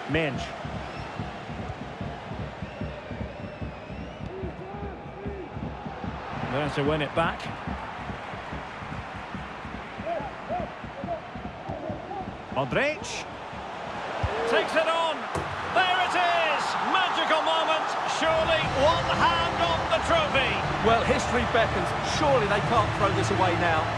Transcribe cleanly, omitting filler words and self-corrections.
Minge. There to win it back. Modric. Takes it on. There it is. Magical moment. Surely one hand on the trophy. Well, history beckons. Surely they can't throw this away now.